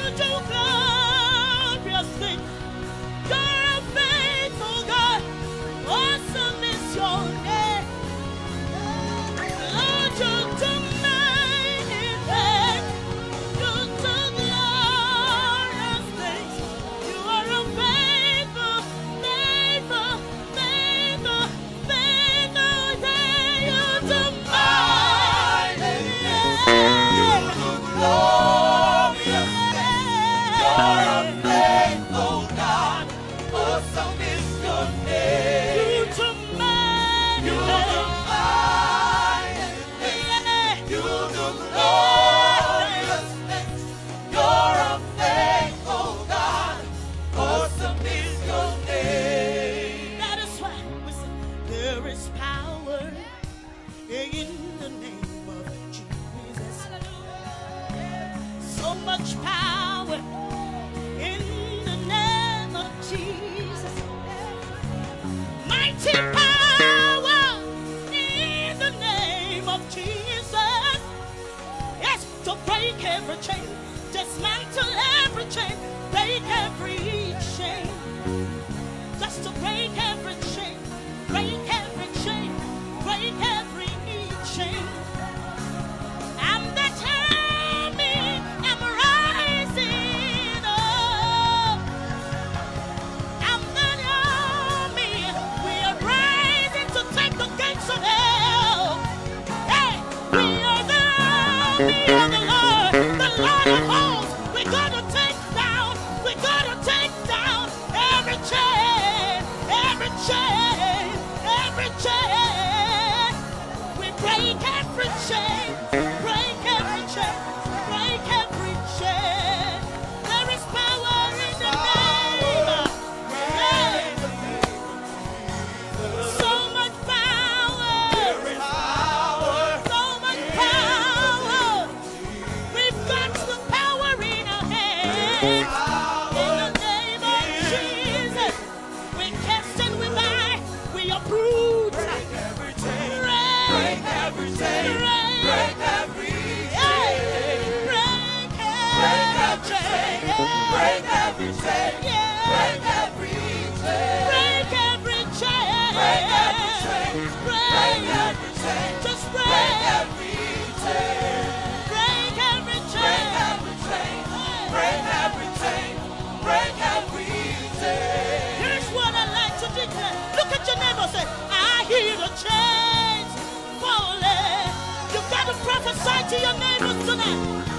do glorious things. You're a faithful God. Awesome is your name. Lord, you do mighty things. You do glorious things. You are a faithful, faithful, faithful, faithful day. You do mighty things. You do glorious things. You're a faithful God. Awesome is your name. You do mighty things. You do glorious things. You're a faithful God. Awesome is your name. That is why we say there is power in the name of Jesus. So much power in the name of Jesus. Mighty power in the name of Jesus. Yes, to break every chain, dismantle every chain, break every chain. Just to break every chain, break every chain, break every chain. And that army am rising up. And that army, we are rising to take the gates of hell. Hey, we are the army of the Lord of hosts. We're gonna take down every chain, every chain, every chain. We break every chain, break every chain, break every chain. There is power in the name. Yeah. So much power. So much power. We've got the power in our hands. In the name of Jesus. We cast and we bind. We uproot. Break every chain. Break every chain. Break every chain. Break every chain. Break every chain. Break every chain. Break every chain. Break every chain. Break every chain. Just break every chain. Break every chain. Break every chain. Break every chain. Here's what I like to declare. Look at your neighbor, say, I hear the chains falling. You've got to prophesy to your neighbors tonight.